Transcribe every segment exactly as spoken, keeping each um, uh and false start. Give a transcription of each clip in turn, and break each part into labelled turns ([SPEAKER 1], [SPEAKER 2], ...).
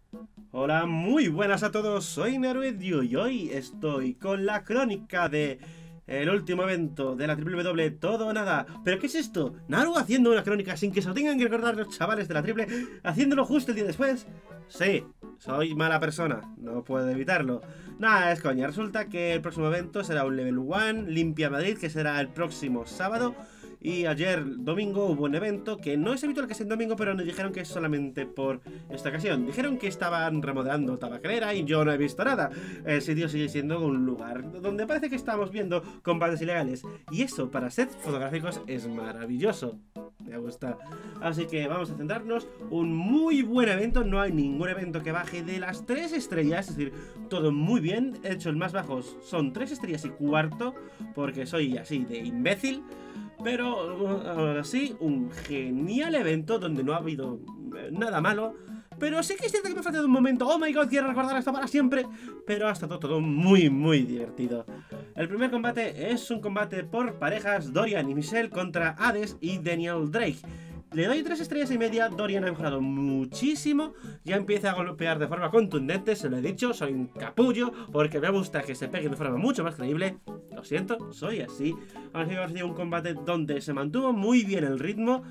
[SPEAKER 1] Hola, muy buenas a todos, soy Neruedio y hoy estoy con la crónica de el último evento de la Triple W Todo o Nada. ¿Pero qué es esto? ¿Naru haciendo una crónica sin que se lo tengan que recordar los chavales de la Triple? ¿Haciéndolo justo el día después? Sí, soy mala persona, no puedo evitarlo. Nada, es coña, resulta que el próximo evento será un Level uno, Limpia Madrid, que será el próximo sábado. Y ayer, domingo, hubo un evento que no es habitual que sea en domingo, pero nos dijeron que es solamente por esta ocasión. Dijeron que estaban remodelando tabacalera y yo no he visto nada. El sitio sigue siendo un lugar donde parece que estamos viendo combates ilegales. Y eso, para sets fotográficos, es maravilloso. Me gusta. Así que vamos a centrarnos. Un muy buen evento. No hay ningún evento que baje de las tres estrellas. Es decir, todo muy bien. De hecho, el más bajos son tres estrellas y cuarto, porque soy así de imbécil. Pero ahora sí, un genial evento donde no ha habido nada malo. Pero sí que es cierto que me ha faltado un momento. Oh my god, quiero recordar esto para siempre. Pero ha estado todo muy muy divertido. El primer combate es un combate por parejas, Dorian y Michelle contra Hades y Daniel Drake. Le doy tres estrellas y media. Dorian ha mejorado muchísimo. Ya empieza a golpear de forma contundente. Se lo he dicho, soy un capullo, porque me gusta que se pegue de forma mucho más creíble. Lo siento, soy así. Ha sido un combate donde se mantuvo muy bien el ritmo.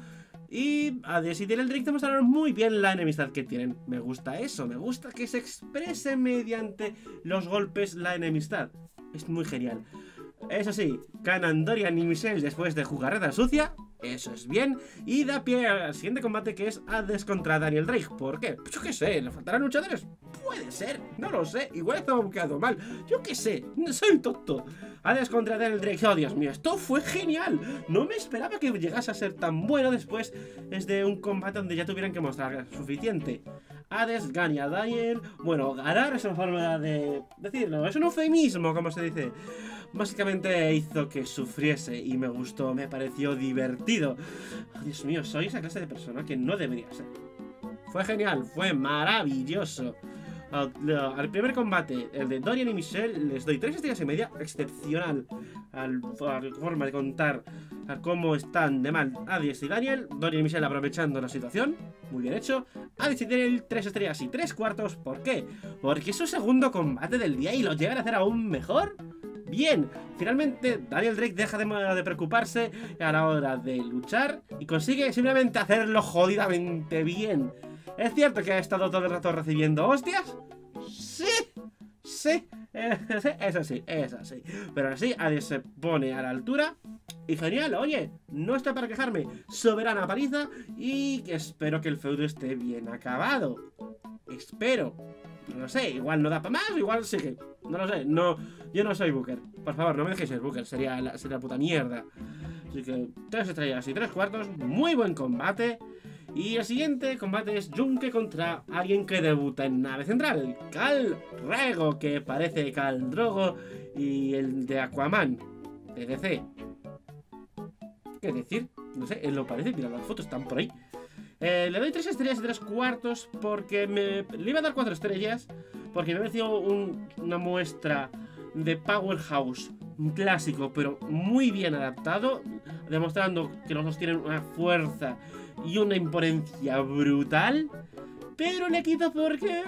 [SPEAKER 1] Y Hades y Daniel Drake demostraron muy bien la enemistad que tienen. Me gusta eso, me gusta que se exprese mediante los golpes la enemistad. Es muy genial. Eso sí, ganan Dorian y Michelle después de jugarreta sucia. Eso es bien. Y da pie al siguiente combate, que es Hades contra Daniel Drake. ¿Por qué? Pues yo qué sé, ¿le faltarán luchadores? Puede ser, no lo sé. Igual estaba buqueado mal. Yo qué sé, soy tonto. Hades contra Daniel Drake. Oh, Dios mío, esto fue genial. No me esperaba que llegase a ser tan bueno después de un combate donde ya tuvieran que mostrar suficiente. Hades gana a Daniel. Bueno, ganar es una forma de decirlo. Es un eufemismo, como se dice. Básicamente hizo que sufriese y me gustó, me pareció divertido. Oh, Dios mío, soy esa clase de persona que no debería ser. Fue genial, fue maravilloso. Al, al primer combate, el de Dorian y Michelle, les doy tres estrellas y media. Excepcional al, a la forma de contar a cómo están de mal Hades y Daniel. Dorian y Michelle aprovechando la situación. Muy bien hecho. Hades y Daniel, tres estrellas y tres cuartos. ¿Por qué? Porque es su segundo combate del día y lo llegan a hacer aún mejor. Bien, finalmente Daniel Drake deja de, de preocuparse a la hora de luchar y consigue simplemente hacerlo jodidamente bien. ¿Es cierto que ha estado todo el rato recibiendo hostias? Sí, sí, eh, eso sí, eso sí. Pero así, Hades se pone a la altura y genial, oye, no está para quejarme. Soberana paliza y espero que el feudo esté bien acabado. Espero. No lo sé, igual no da para más, igual sigue. No lo sé, no, yo no soy Booker. Por favor, no me dejéis ser Booker, sería la, sería la puta mierda. Así que tres estrellas y tres cuartos, muy buen combate. Y el siguiente combate es Junke contra alguien que debuta en nave central, Khal Drogo, que parece Khal Drogo y el de Aquaman, de D C. ¿Qué decir? No sé, él lo parece, mira, las fotos están por ahí. Eh, le doy tres estrellas y tres cuartos porque me... Le iba a dar cuatro estrellas porque me pareció un, una muestra de Powerhouse, un clásico, pero muy bien adaptado, demostrando que los dos tienen una fuerza y una imponencia brutal. Pero le quito porque...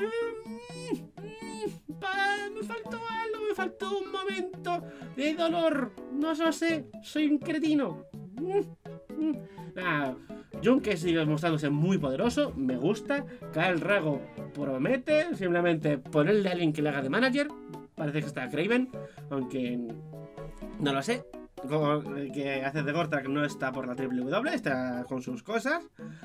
[SPEAKER 1] me faltó algo, me faltó un momento de dolor. No lo sé, soy un cretino. Nada, Junke sigue mostrándose muy poderoso, me gusta. Khal Drogo promete, simplemente ponerle a alguien que le haga de manager. Parece que está Kraven, aunque no lo sé. Que hace de Gortrak no está por la Triple W, está con sus cosas.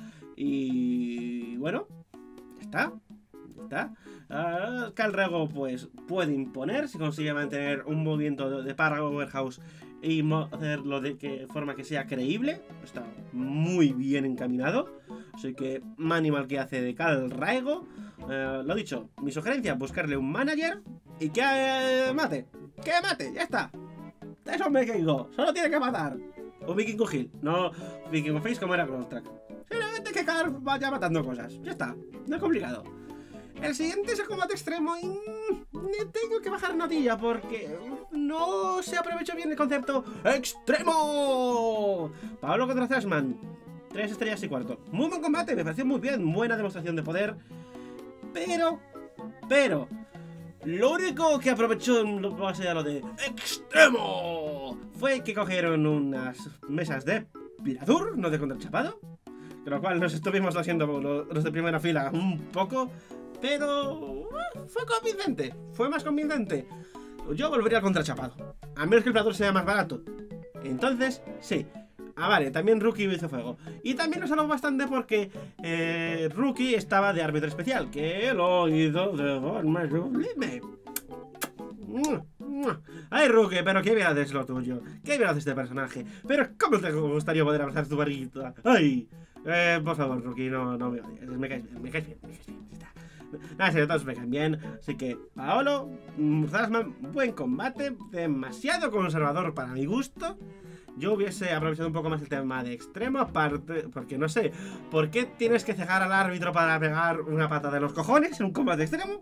[SPEAKER 1] Y bueno, ya está. Ya está. Uh, Khal Drogo pues puede imponer si consigue mantener un movimiento de, de Powerhouse y hacerlo de que forma que sea creíble. Está muy bien encaminado. Así que ánimo al que hace de Khal Drogo. Uh, lo dicho, mi sugerencia, buscarle un manager y que uh, mate. Que mate, ya está. Es un vikingo, solo tiene que matar. Un vikingo Hill, no vikingo face como era Gortrak. Simplemente que Khal vaya matando cosas. Ya está, no es complicado. El siguiente es el combate extremo y me tengo que bajar notilla porque no se aprovechó bien el concepto extremo. Pablo contra Thashman, tres estrellas y cuarto. Muy buen combate, me pareció muy bien, buena demostración de poder. Pero, pero, lo único que aprovechó lo, lo de extremo fue que cogieron unas mesas de Piradur, no de contrachapado, con lo cual nos estuvimos haciendo los de primera fila un poco, pero fue convincente, fue más convincente. Yo volvería al contrachapado, a menos que el Piradur sea más barato. Entonces, sí. Ah, vale, también Rookie hizo fuego. Y también nos salvó bastante porque eh, Rookie estaba de árbitro especial, que lo hizo de forma sublime. Ay, Rookie, pero qué bien haces lo tuyo. Qué bien haces este personaje. Pero cómo te gustaría poder abrazar tu barriguita. Ay, eh, por favor, Rookie, no, no me odies. Me caes bien, me caes bien, me caes bien. Nada, si todos me caen bien. Así que, Paolo, Zasman, buen combate. Demasiado conservador para mi gusto. Yo hubiese aprovechado un poco más el tema de extremo, aparte, porque no sé, ¿por qué tienes que cegar al árbitro para pegar una pata de los cojones en un combate extremo?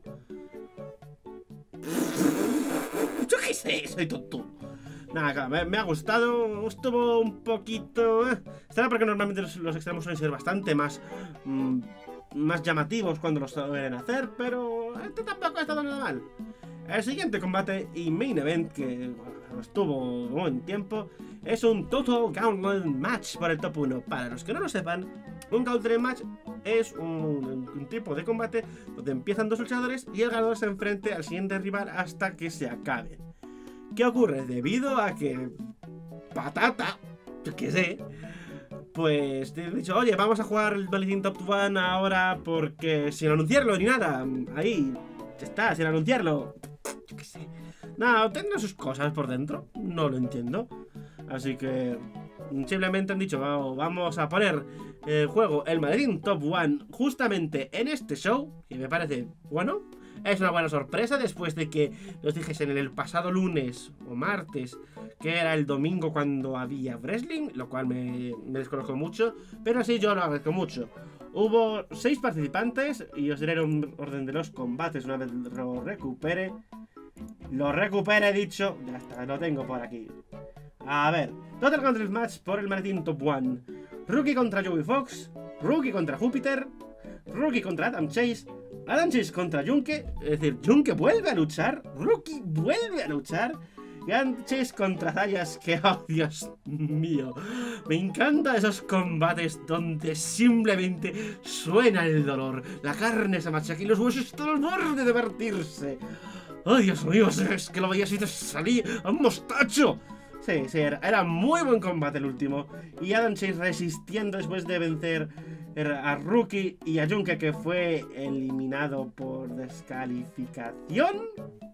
[SPEAKER 1] Yo qué sé, soy tonto. Nada, me, me ha gustado, estuvo un poquito... Eh. Estará porque normalmente los, los extremos suelen ser bastante más... Mmm, más llamativos cuando los suelen hacer, pero este tampoco ha estado nada mal. El siguiente combate y main event, que bueno, estuvo un buen tiempo, es un Total Gauntlet Match por el top uno. Para los que no lo sepan, un Gauntlet Match es un, un tipo de combate donde empiezan dos luchadores y el ganador se enfrenta al siguiente rival hasta que se acabe. ¿Qué ocurre? Debido a que... Patata, yo qué sé, pues te he dicho, oye, vamos a jugar el Maletín Top uno ahora porque sin anunciarlo ni nada. Ahí, ya está, sin anunciarlo. Yo qué sé. Nada, tendrá sus cosas por dentro. No lo entiendo. Así que simplemente han dicho, vamos a poner el juego el Maletín Top uno justamente en este show, que me parece bueno. Es una buena sorpresa después de que nos dijesen en el pasado lunes o martes que era el domingo cuando había wrestling, lo cual me, me desconozco mucho, pero sí, yo lo agradezco mucho. Hubo seis participantes y os diré un orden de los combates una vez lo recupere. Lo recupere, he dicho. Ya está, lo tengo por aquí. A ver, Total Gauntlet Match por el Maletín Top uno. Rookie contra Joey Fox, Rookie contra Júpiter, Rookie contra Adam Chase, Adam Chase contra Junke, es decir, Junke vuelve a luchar, Rookie vuelve a luchar, y Adam Chase contra Zayas, que oh Dios mío, me encantan esos combates donde simplemente suena el dolor, la carne se machaca y los huesos están al borde de partirse. ¡Oh, Dios mío! Es que lo veías y te salía a un mostacho. Sí, sí, era, era muy buen combate el último. Y Adam Chase resistiendo después de vencer a Rookie y a Junke, que fue eliminado por descalificación.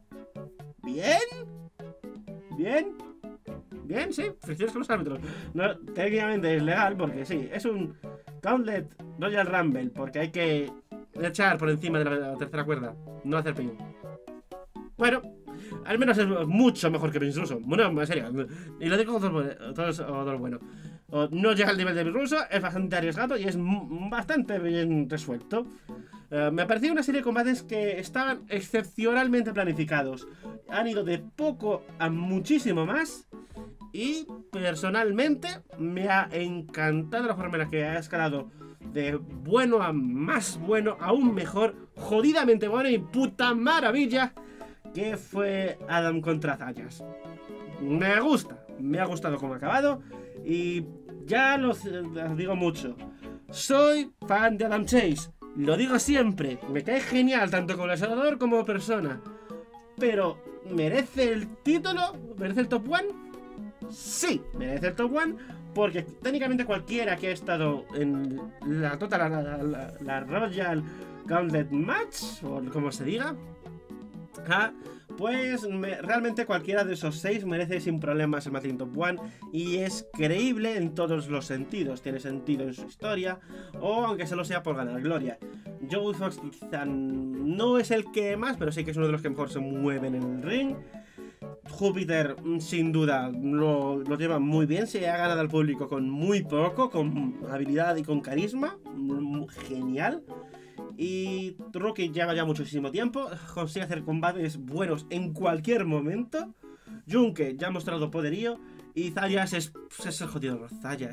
[SPEAKER 1] Bien. Bien. Bien, sí. Felicidades con los árbitros. No, técnicamente es legal porque sí, es un Gauntlet Royal Rumble, porque hay que echar por encima de la, la tercera cuerda, no hacer ping. Bueno, al menos es mucho mejor que Vince Russo. Bueno, en serio. Y lo digo con todo, todo, todo lo bueno. No llega al nivel de Vince Russo, es bastante arriesgado y es bastante bien resuelto. Uh, me ha parecido una serie de combates que estaban excepcionalmente planificados. Han ido de poco a muchísimo más. Y personalmente me ha encantado la forma en la que ha escalado de bueno a más bueno, aún mejor, jodidamente bueno y puta maravilla, que fue Adam contra Zayas. Me gusta, me ha gustado cómo ha acabado. Y ya lo digo mucho, soy fan de Adam Chase, lo digo siempre, me cae genial tanto como luchador como persona. Pero, ¿merece el título? ¿Merece el top uno? Sí, merece el top uno, porque técnicamente cualquiera que ha estado en la Total, la, la, la, la Royal Gauntlet Match, o como se diga, ¿ah? Pues me, realmente cualquiera de esos seis merece sin problemas el Maletín Top uno y es creíble en todos los sentidos. Tiene sentido en su historia, o aunque solo sea por ganar gloria. Joey Fox quizá no es el que más, pero sí que es uno de los que mejor se mueven en el ring. Júpiter, sin duda, lo, lo lleva muy bien. Se ha ganado al público con muy poco, con habilidad y con carisma. Genial. Y Rookie lleva ya muchísimo tiempo, consigue hacer combates buenos en cualquier momento. Junke ya ha mostrado poderío. Y Zayas es, es el jodido. Zayas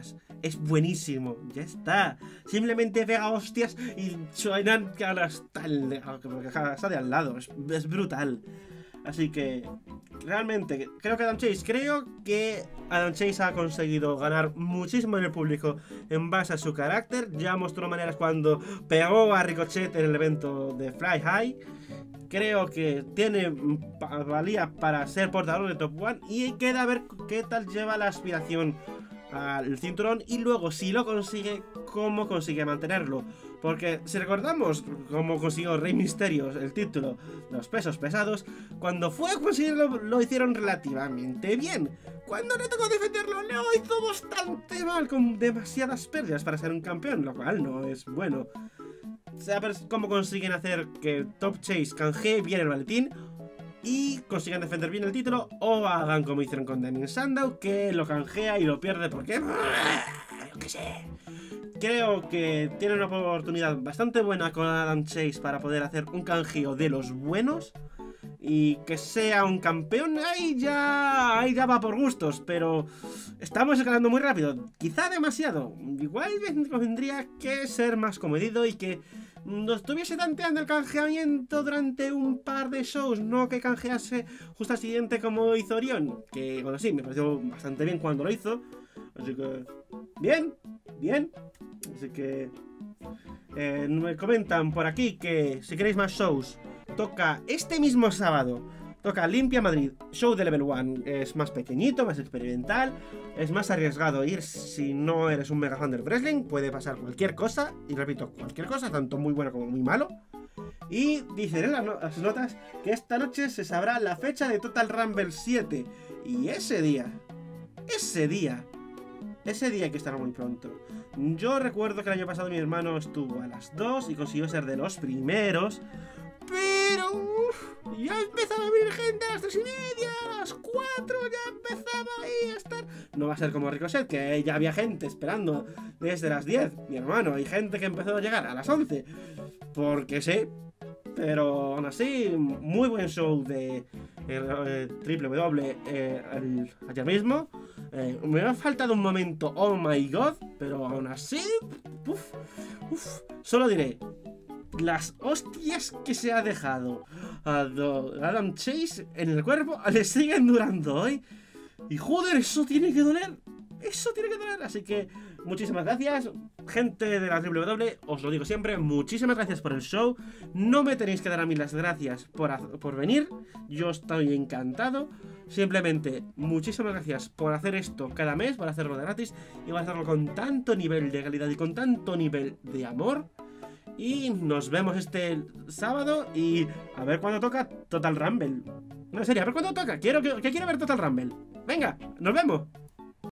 [SPEAKER 1] es buenísimo. Ya está. Simplemente pega hostias y suenan que ahora está, el, está de al lado. Es, es brutal. Así que, realmente, creo que Adam Chase, creo que Adam Chase ha conseguido ganar muchísimo en el público en base a su carácter. Ya mostró maneras cuando pegó a Ricochet en el evento de Fly High. Creo que tiene valía para ser portador de Top One y queda a ver qué tal lleva la aspiración al cinturón y luego, si lo consigue, cómo consigue mantenerlo. Porque si recordamos cómo consiguió Rey Mysterio el título de los pesos pesados, cuando fue a conseguirlo lo hicieron relativamente bien. Cuando le tocó defenderlo lo hizo bastante mal, con demasiadas pérdidas para ser un campeón, lo cual no es bueno. Saber cómo consiguen hacer que Top Chase canjee bien el maletín y consigan defender bien el título, o hagan como hicieron con Damien Sandow, que lo canjea y lo pierde porque... yo qué sé. Creo que tiene una oportunidad bastante buena con Adam Chase para poder hacer un canjeo de los buenos y que sea un campeón. Ahí ya, ahí ya va por gustos, pero estamos escalando muy rápido, quizá demasiado. Igual tendría que ser más comedido y que nos estuviese tanteando el canjeamiento durante un par de shows, no que canjease justo al siguiente como hizo Orión, que bueno, sí, me pareció bastante bien cuando lo hizo. Así que, bien, bien. Así que eh, me comentan por aquí que si queréis más shows, toca este mismo sábado, toca Limpia Madrid, show de Level uno. Es más pequeñito, más experimental, es más arriesgado ir si no eres un mega fan del wrestling. Puede pasar cualquier cosa, y repito, cualquier cosa, tanto muy bueno como muy malo. Y dicen en las, no las notas que esta noche se sabrá la fecha de Total Rumble siete. Y ese día, ese día, ese día hay que estar muy pronto. Yo recuerdo que el año pasado mi hermano estuvo a las dos y consiguió ser de los primeros. Pero uf, ya empezaba a venir gente a las tres y media, a las cuatro ya empezaba ahí a estar. No va a ser como Ricochet, que ya había gente esperando desde las diez. Mi hermano, hay gente que empezó a llegar a las once. Porque sí. Pero aún así, muy buen show de eh, Triple W eh, el, ayer mismo. Eh, me ha faltado un momento, oh my god, pero aún así, uf, uf, solo diré, las hostias que se ha dejado a Adam Chase en el cuerpo le siguen durando hoy. Y joder, eso tiene que doler. Eso tiene que doler. Así que muchísimas gracias, gente de la Triple W. Os lo digo siempre, muchísimas gracias por el show. No me tenéis que dar a mí las gracias por, por venir. Yo estoy encantado. Simplemente, muchísimas gracias por hacer esto cada mes, por hacerlo de gratis y por hacerlo con tanto nivel de calidad y con tanto nivel de amor. Y nos vemos este sábado y a ver cuándo toca Total Rumble. No, en serio, a ver cuándo toca. Quiero, que, que quiero ver Total Rumble. Venga, nos vemos.